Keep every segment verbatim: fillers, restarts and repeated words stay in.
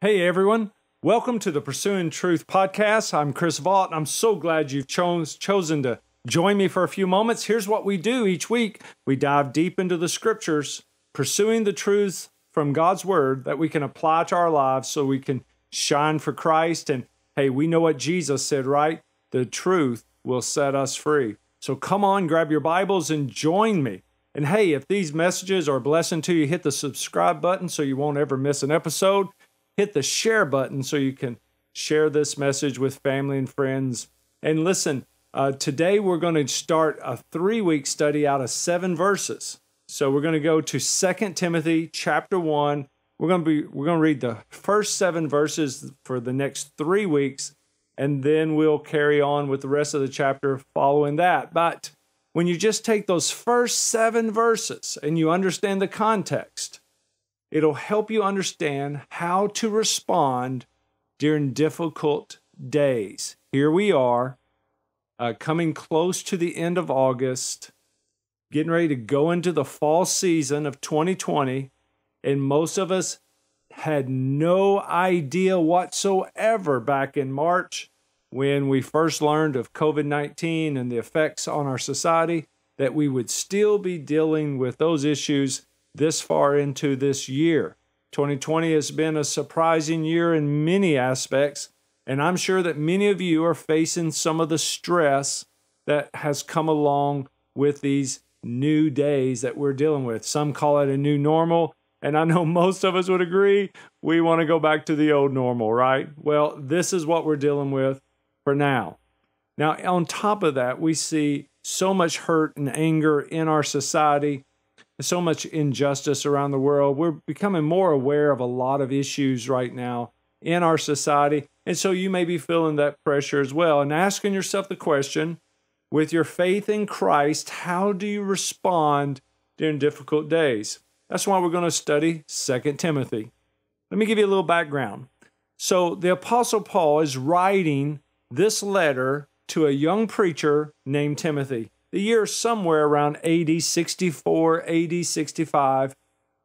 Hey everyone, welcome to the Pursuing Truth podcast. I'm Chris Vaught, and I'm so glad you've chose, chosen to join me for a few moments. Here's what we do each week. We dive deep into the scriptures, pursuing the truth from God's word that we can apply to our lives so we can shine for Christ. And hey, we know what Jesus said, right? The truth will set us free. So come on, grab your Bibles and join me. And hey, if these messages are a blessing to you, hit the subscribe button so you won't ever miss an episode. Hit the share button so you can share this message with family and friends. And listen, uh, today we're going to start a three-week study out of seven verses. So we're going to go to Second Timothy chapter one. We're going to be we're going to read the first seven verses for the next three weeks, and then we'll carry on with the rest of the chapter following that. But when you just take those first seven verses and you understand the context, it'll help you understand how to respond during difficult days. Here we are, uh, coming close to the end of August, getting ready to go into the fall season of twenty twenty, and most of us had no idea whatsoever back in March when we first learned of COVID nineteen and the effects on our society that we would still be dealing with those issues this far into this year. twenty twenty has been a surprising year in many aspects, and I'm sure that many of you are facing some of the stress that has come along with these new days that we're dealing with. Some call it a new normal, and I know most of us would agree we want to go back to the old normal, right? Well, this is what we're dealing with for now. Now, on top of that, we see so much hurt and anger in our society. There's so much injustice around the world. We're becoming more aware of a lot of issues right now in our society. And so you may be feeling that pressure as well and asking yourself the question, with your faith in Christ, how do you respond during difficult days? That's why we're going to study Second Timothy. Let me give you a little background. So the Apostle Paul is writing this letter to a young preacher named Timothy. The year is somewhere around A D sixty-four, A D sixty-five,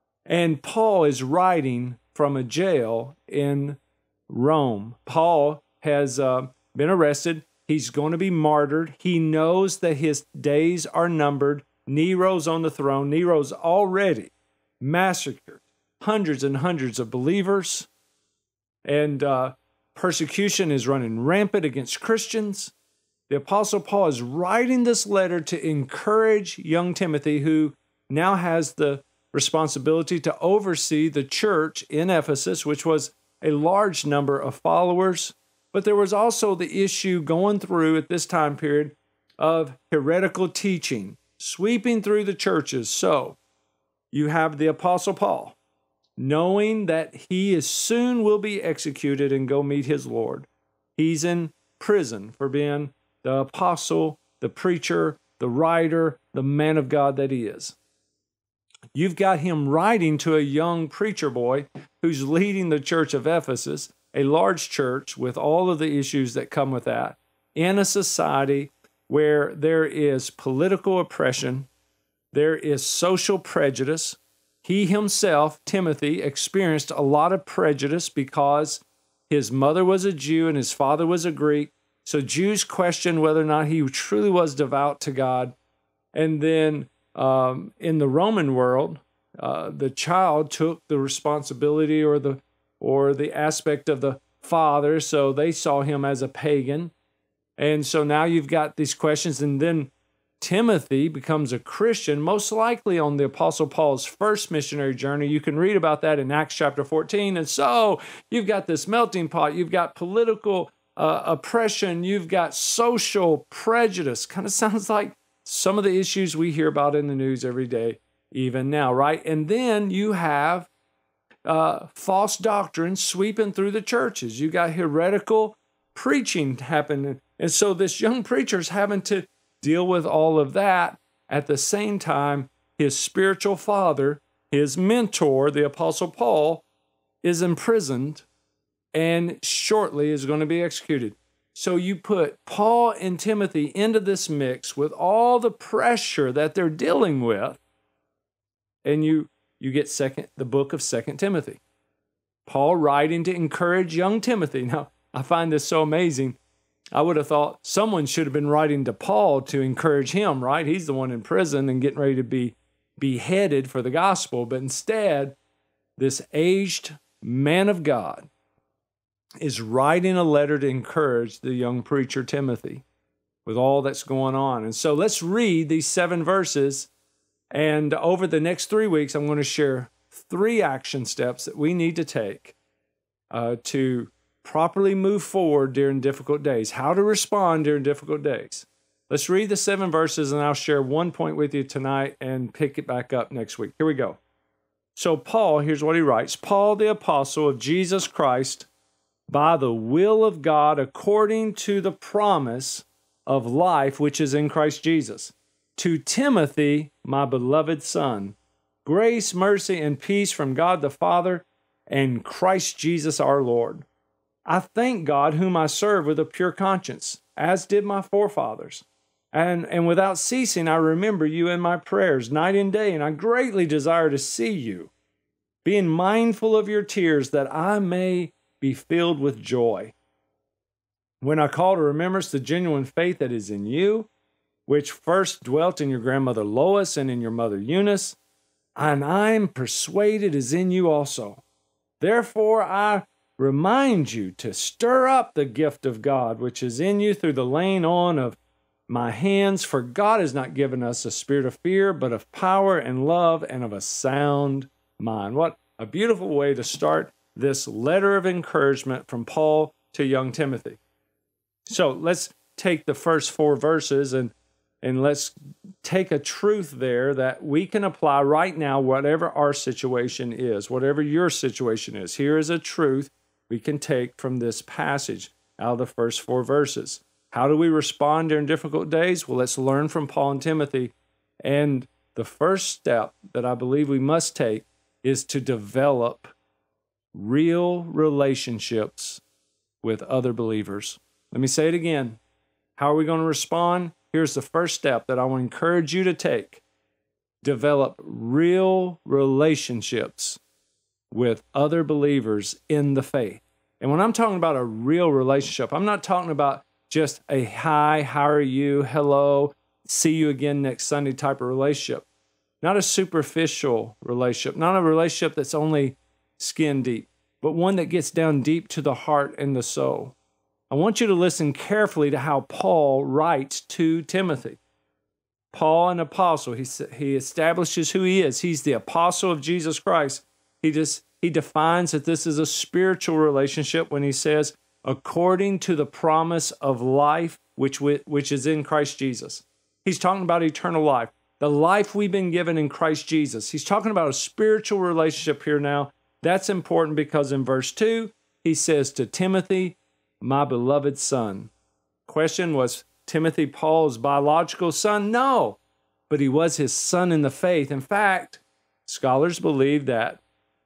and Paul is writing from a jail in Rome. Paul has uh, been arrested. He's going to be martyred. He knows that his days are numbered. Nero's on the throne. Nero's already massacred hundreds and hundreds of believers, and uh, persecution is running rampant against Christians. The Apostle Paul is writing this letter to encourage young Timothy, who now has the responsibility to oversee the church in Ephesus, which was a large number of followers. But there was also the issue going through at this time period of heretical teaching, sweeping through the churches. So you have the Apostle Paul, knowing that he is soon will be executed and go meet his Lord. He's in prison for being the apostle, the preacher, the writer, the man of God that he is. You've got him writing to a young preacher boy who's leading the church of Ephesus, a large church with all of the issues that come with that, in a society where there is political oppression, there is social prejudice. He himself, Timothy, experienced a lot of prejudice because his mother was a Jew and his father was a Greek. So Jews questioned whether or not he truly was devout to God. And then um, in the Roman world, uh, the child took the responsibility or the or the aspect of the father, so they saw him as a pagan. And so now you've got these questions, and then Timothy becomes a Christian, most likely on the Apostle Paul's first missionary journey. You can read about that in Acts chapter fourteen. And so you've got this melting pot, you've got political Uh, oppression, you've got social prejudice. Kind of sounds like some of the issues we hear about in the news every day, even now, right? And then you have uh, false doctrine sweeping through the churches. You got heretical preaching happening. And so this young preacher's having to deal with all of that. At the same time, his spiritual father, his mentor, the Apostle Paul, is imprisoned and shortly is going to be executed. So you put Paul and Timothy into this mix with all the pressure that they're dealing with, and you you get second the book of Second Timothy. Paul writing to encourage young Timothy. Now, I find this so amazing. I would have thought someone should have been writing to Paul to encourage him, right? He's the one in prison and getting ready to be beheaded for the gospel. But instead, this aged man of God is writing a letter to encourage the young preacher Timothy with all that's going on. And so let's read these seven verses. And over the next three weeks, I'm going to share three action steps that we need to take uh, to properly move forward during difficult days, how to respond during difficult days. Let's read the seven verses, and I'll share one point with you tonight and pick it back up next week. Here we go. So Paul, here's what he writes. Paul, the apostle of Jesus Christ, by the will of God, according to the promise of life which is in Christ Jesus, to Timothy, my beloved son, grace, mercy, and peace from God the Father and Christ Jesus our Lord. I thank God whom I serve with a pure conscience, as did my forefathers. And, and without ceasing, I remember you in my prayers night and day, and I greatly desire to see you, being mindful of your tears, that I may be filled with joy. When I call to remembrance the genuine faith that is in you, which first dwelt in your grandmother Lois and in your mother Eunice, and I am persuaded is in you also. Therefore I remind you to stir up the gift of God, which is in you through the laying on of my hands. For God has not given us a spirit of fear, but of power and love and of a sound mind. What a beautiful way to start this letter of encouragement from Paul to young Timothy. So let's take the first four verses and, and let's take a truth there that we can apply right now, whatever our situation is, whatever your situation is. Here is a truth we can take from this passage out of the first four verses. How do we respond during difficult days? Well, let's learn from Paul and Timothy. And the first step that I believe we must take is to develop real relationships with other believers. Let me say it again. How are we going to respond? Here's the first step that I want to encourage you to take. Develop real relationships with other believers in the faith. And when I'm talking about a real relationship, I'm not talking about just a hi, how are you, hello, see you again next Sunday type of relationship. Not a superficial relationship, not a relationship that's only skin deep, but one that gets down deep to the heart and the soul. I want you to listen carefully to how Paul writes to Timothy. Paul, an apostle, he, he establishes who he is. He's the apostle of Jesus Christ. He just he defines that this is a spiritual relationship when he says, according to the promise of life which, which is in Christ Jesus. He's talking about eternal life, the life we've been given in Christ Jesus. He's talking about a spiritual relationship here now. That's important because in verse two, he says to Timothy, my beloved son. Question, was Timothy Paul's biological son? No, but he was his son in the faith. In fact, scholars believe that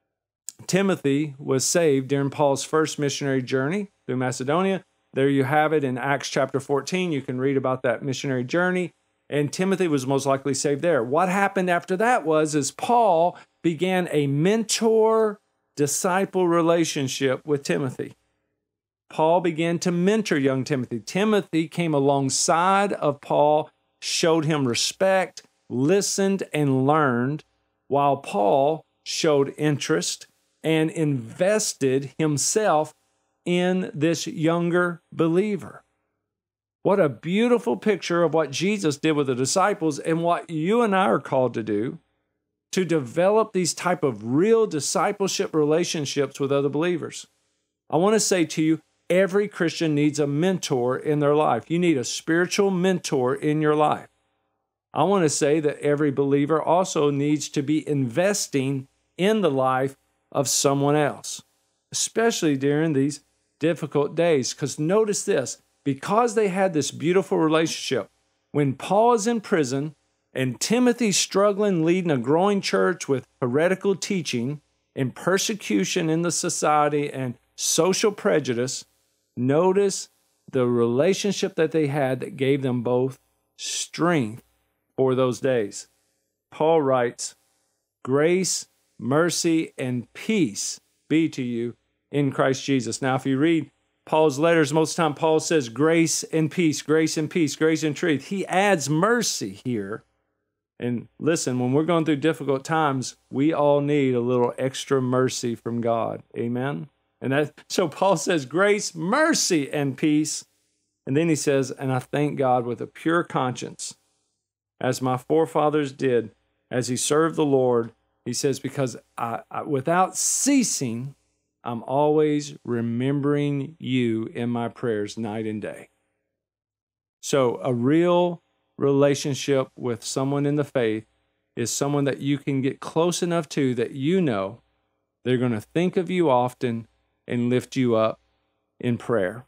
Timothy was saved during Paul's first missionary journey through Macedonia. There you have it in Acts chapter fourteen. You can read about that missionary journey. And Timothy was most likely saved there. What happened after that was is Paul began a mentor-disciple relationship with Timothy. Paul began to mentor young Timothy. Timothy came alongside of Paul, showed him respect, listened, and learned, while Paul showed interest and invested himself in this younger believer. What a beautiful picture of what Jesus did with the disciples and what you and I are called to do, to develop these type of real discipleship relationships with other believers. I want to say to you, every Christian needs a mentor in their life. You need a spiritual mentor in your life. I want to say that every believer also needs to be investing in the life of someone else, especially during these difficult days. Because notice this, because they had this beautiful relationship, when Paul is in prison and Timothy's struggling leading a growing church with heretical teaching and persecution in the society and social prejudice, notice the relationship that they had that gave them both strength for those days. Paul writes, grace, mercy, and peace be to you in Christ Jesus. Now, if you read Paul's letters, most of the time Paul says grace and peace, grace and peace, grace and truth. He adds mercy here. And listen, when we're going through difficult times, we all need a little extra mercy from God. Amen? And that, so Paul says grace, mercy, and peace. And then he says, and I thank God with a pure conscience, as my forefathers did, as he served the Lord. He says, because I, I, without ceasing, I'm always remembering you in my prayers night and day. So a real relationship with someone in the faith is someone that you can get close enough to that you know they're going to think of you often and lift you up in prayer.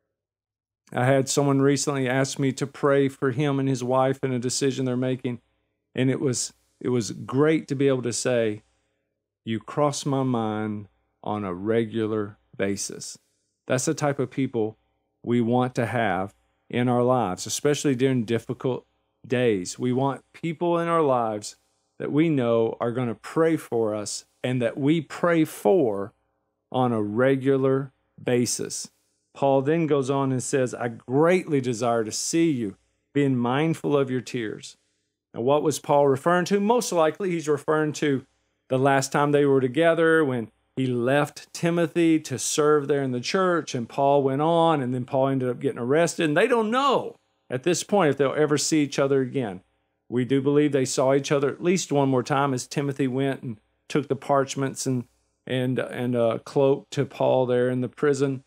I had someone recently ask me to pray for him and his wife in a decision they're making, and it was it was great to be able to say, you cross my mind on a regular basis. That's the type of people we want to have in our lives, especially during difficult days. We want people in our lives that we know are going to pray for us and that we pray for on a regular basis. Paul then goes on and says, I greatly desire to see you, being mindful of your tears. Now, what was Paul referring to? Most likely he's referring to the last time they were together when he left Timothy to serve there in the church, and Paul went on, and then Paul ended up getting arrested, and they don't know at this point if they'll ever see each other again. We do believe they saw each other at least one more time as Timothy went and took the parchments and and and a cloak to Paul there in the prison.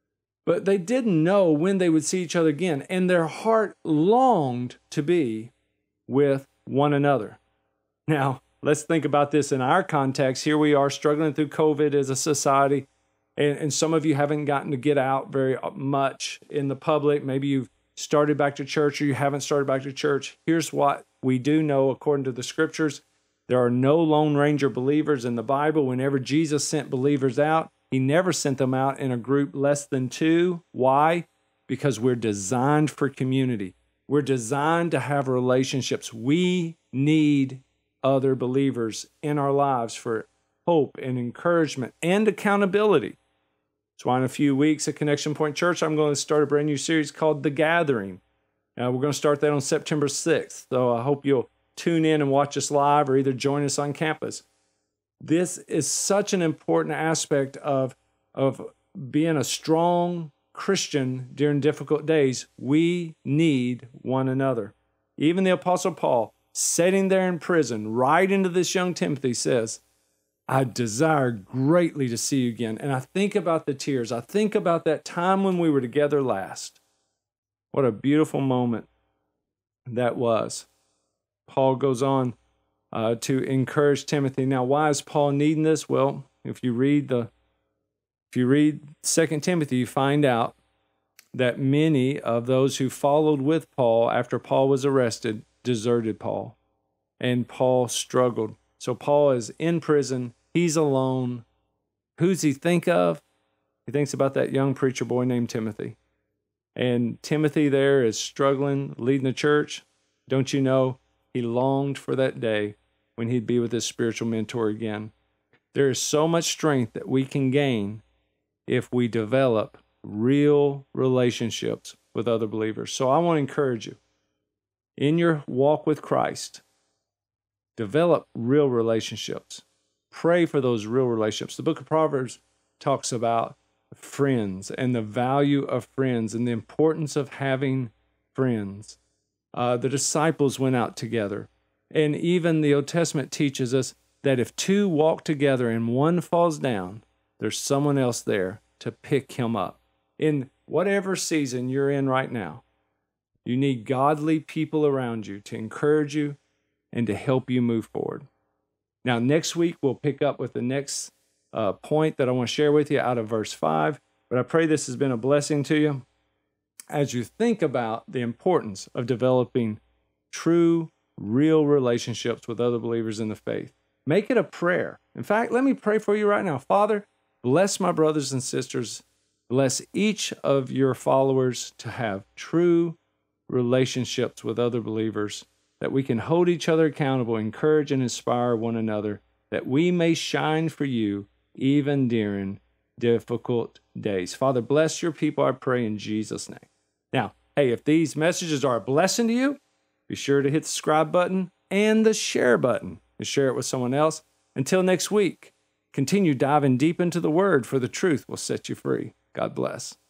But they didn't know when they would see each other again, and their heart longed to be with one another. Now, let's think about this in our context. Here we are struggling through COVID as a society, and, and some of you haven't gotten to get out very much in the public. Maybe you've started back to church or you haven't started back to church. Here's what we do know according to the scriptures. There are no Lone Ranger believers in the Bible. Whenever Jesus sent believers out, he never sent them out in a group less than two. Why? Because we're designed for community. We're designed to have relationships. We need other believers in our lives for hope and encouragement and accountability. That's why in a few weeks at Connection Point Church, I'm going to start a brand new series called The Gathering. Uh, we're going to start that on September sixth. So I hope you'll tune in and watch us live or either join us on campus. This is such an important aspect of, of being a strong Christian during difficult days. We need one another. Even the Apostle Paul, sitting there in prison, right into this young Timothy, says, I desire greatly to see you again. And I think about the tears. I think about that time when we were together last. What a beautiful moment that was. Paul goes on uh, to encourage Timothy. Now, why is Paul needing this? Well, if you read the if you read Second Timothy, you find out that many of those who followed with Paul after Paul was arrested deserted Paul, and Paul struggled. So Paul is in prison. He's alone. Who's he think of? He thinks about that young preacher boy named Timothy. And Timothy there is struggling, leading the church. Don't you know, he longed for that day when he'd be with his spiritual mentor again. There is so much strength that we can gain if we develop real relationships with other believers. So I want to encourage you, in your walk with Christ, develop real relationships. Pray for those real relationships. The book of Proverbs talks about friends and the value of friends and the importance of having friends. Uh, the disciples went out together. And even the Old Testament teaches us that if two walk together and one falls down, there's someone else there to pick him up. In whatever season you're in right now, you need godly people around you to encourage you and to help you move forward. Now, next week, we'll pick up with the next uh, point that I want to share with you out of verse five. But I pray this has been a blessing to you as you think about the importance of developing true, real relationships with other believers in the faith. Make it a prayer. In fact, let me pray for you right now. Father, bless my brothers and sisters. Bless each of your followers to have true relationships with other believers, that we can hold each other accountable, encourage and inspire one another, that we may shine for you even during difficult days. Father, bless your people, I pray in Jesus' name. Now, hey, if these messages are a blessing to you, be sure to hit the subscribe button and the share button and share it with someone else. Until next week, continue diving deep into the Word, for the truth will set you free. God bless.